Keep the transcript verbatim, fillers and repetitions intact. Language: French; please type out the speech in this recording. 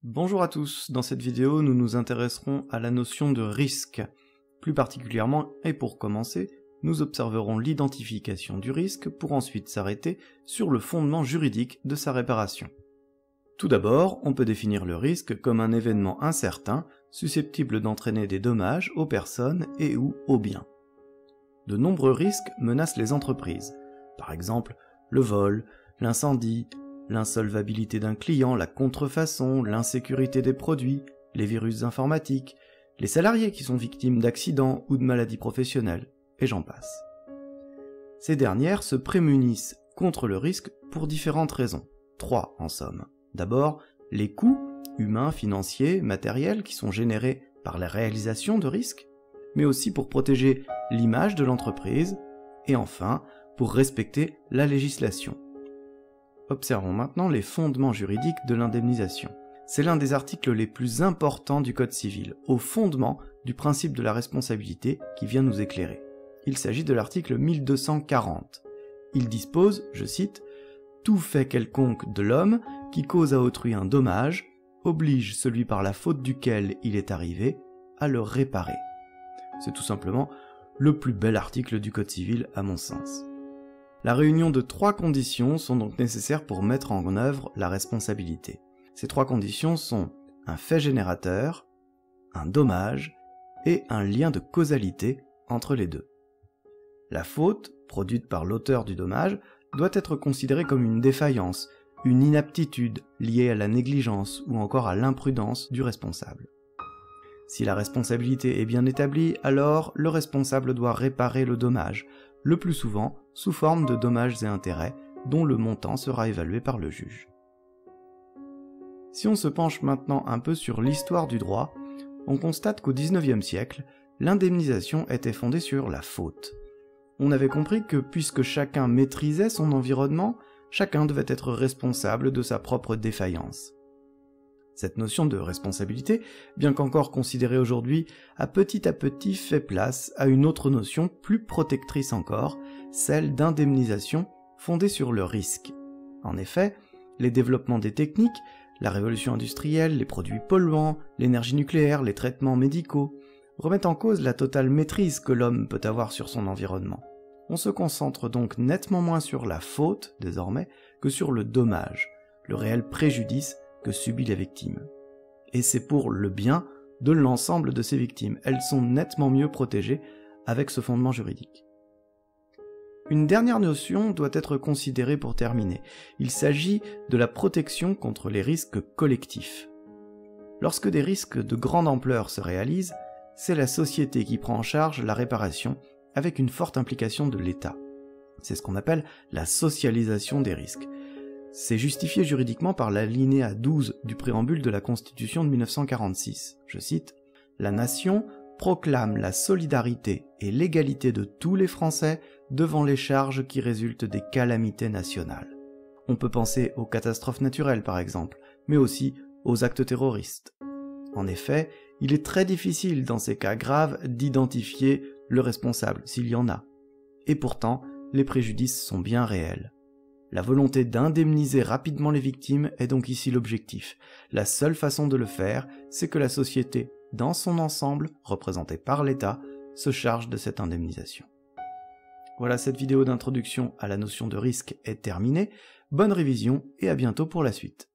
Bonjour à tous, dans cette vidéo nous nous intéresserons à la notion de risque. Plus particulièrement, et pour commencer, nous observerons l'identification du risque pour ensuite s'arrêter sur le fondement juridique de sa réparation. Tout d'abord, on peut définir le risque comme un événement incertain susceptible d'entraîner des dommages aux personnes et ou aux biens. De nombreux risques menacent les entreprises, par exemple le vol, l'incendie, l'insolvabilité d'un client, la contrefaçon, l'insécurité des produits, les virus informatiques, les salariés qui sont victimes d'accidents ou de maladies professionnelles, et j'en passe. Ces dernières se prémunissent contre le risque pour différentes raisons, trois en somme. D'abord, les coûts humains, financiers, matériels qui sont générés par la réalisation de risques, mais aussi pour protéger l'image de l'entreprise, et enfin, pour respecter la législation. Observons maintenant les fondements juridiques de l'indemnisation. C'est l'un des articles les plus importants du Code civil, au fondement du principe de la responsabilité qui vient nous éclairer. Il s'agit de l'article mille deux cent quarante. Il dispose, je cite, « Tout fait quelconque de l'homme qui cause à autrui un dommage oblige celui par la faute duquel il est arrivé à le réparer. » C'est tout simplement le plus bel article du Code civil à mon sens. La réunion de trois conditions sont donc nécessaires pour mettre en œuvre la responsabilité. Ces trois conditions sont un fait générateur, un dommage et un lien de causalité entre les deux. La faute, produite par l'auteur du dommage, doit être considérée comme une défaillance, une inaptitude liée à la négligence ou encore à l'imprudence du responsable. Si la responsabilité est bien établie, alors le responsable doit réparer le dommage, le plus souvent sous forme de dommages et intérêts, dont le montant sera évalué par le juge. Si on se penche maintenant un peu sur l'histoire du droit, on constate qu'au dix-neuvième siècle, l'indemnisation était fondée sur la faute. On avait compris que puisque chacun maîtrisait son environnement, chacun devait être responsable de sa propre défaillance. Cette notion de responsabilité, bien qu'encore considérée aujourd'hui, a petit à petit fait place à une autre notion plus protectrice encore, celle d'indemnisation fondée sur le risque. En effet, les développements des techniques, la révolution industrielle, les produits polluants, l'énergie nucléaire, les traitements médicaux, remettent en cause la totale maîtrise que l'homme peut avoir sur son environnement. On se concentre donc nettement moins sur la faute, désormais, que sur le dommage, le réel préjudice que subit la victime. Et c'est pour le bien de l'ensemble de ces victimes. Elles sont nettement mieux protégées avec ce fondement juridique. Une dernière notion doit être considérée pour terminer. Il s'agit de la protection contre les risques collectifs. Lorsque des risques de grande ampleur se réalisent, c'est la société qui prend en charge la réparation avec une forte implication de l'État. C'est ce qu'on appelle la socialisation des risques. C'est justifié juridiquement par l'alinéa douze du préambule de la Constitution de mille neuf cent quarante-six. Je cite, « La nation proclame la solidarité et l'égalité de tous les Français devant les charges qui résultent des calamités nationales. » On peut penser aux catastrophes naturelles par exemple, mais aussi aux actes terroristes. En effet, il est très difficile dans ces cas graves d'identifier le responsable, s'il y en a. Et pourtant, les préjudices sont bien réels. La volonté d'indemniser rapidement les victimes est donc ici l'objectif. La seule façon de le faire, c'est que la société, dans son ensemble, représentée par l'État, se charge de cette indemnisation. Voilà, cette vidéo d'introduction à la notion de risque est terminée. Bonne révision et à bientôt pour la suite.